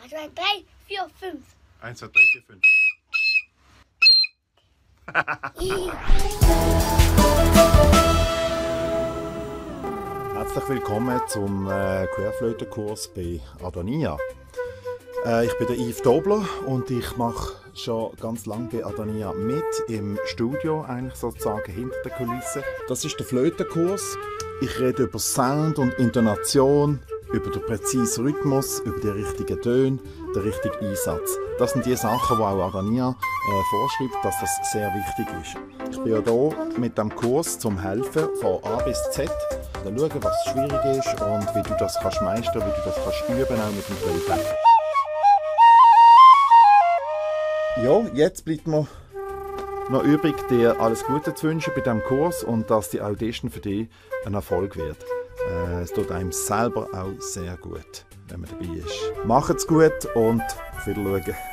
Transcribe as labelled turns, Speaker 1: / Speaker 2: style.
Speaker 1: 1, 2, 3, 4, 5.
Speaker 2: 1, 2, 3, 4, 5. Herzlich willkommen zum Querflötenkurs bei Adonija. Ich bin der Yves Dobler und ich mache schon ganz lange bei Adonija mit im Studio, eigentlich sozusagen hinter der Kulisse. Das ist der Flötenkurs. Ich rede über Sound und Intonation, über den präzisen Rhythmus, über die richtigen Töne, den richtigen Einsatz. Das sind die Sachen, die auch Adonija vorschreibt, dass das sehr wichtig ist. Ich bin ja hier mit dem Kurs zum Helfen von A bis Z. Dann schauen, was schwierig ist und wie du das kannst meistern, wie du das kannst üben, auch mit dem Playback. Ja, jetzt bleibt mir noch übrig, dir alles Gute zu wünschen bei diesem Kurs und dass die Audition für dich ein Erfolg wird. Es tut einem selber auch sehr gut, wenn man dabei ist. Macht's gut und auf Wiedersehen.